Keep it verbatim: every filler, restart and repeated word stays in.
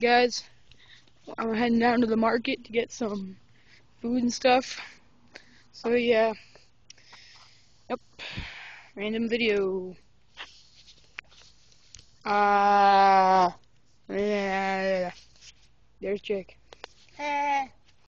guys, I'm heading down to the market to get some food and stuff. So yeah, yep, random video. Ah, uh, yeah, there's Jake.